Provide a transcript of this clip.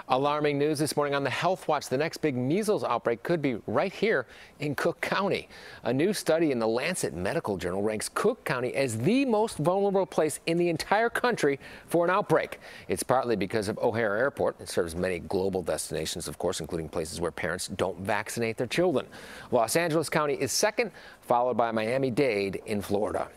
Alarming news this morning on the Health Watch. The next big measles outbreak could be right here in Cook County. A new study in the Lancet Medical Journal ranks Cook County as the most vulnerable place in the entire country for an outbreak. It's partly because of O'Hare Airport. It serves many global destinations, of course, including places where parents don't vaccinate their children. Los Angeles County is second, followed by Miami-Dade in Florida.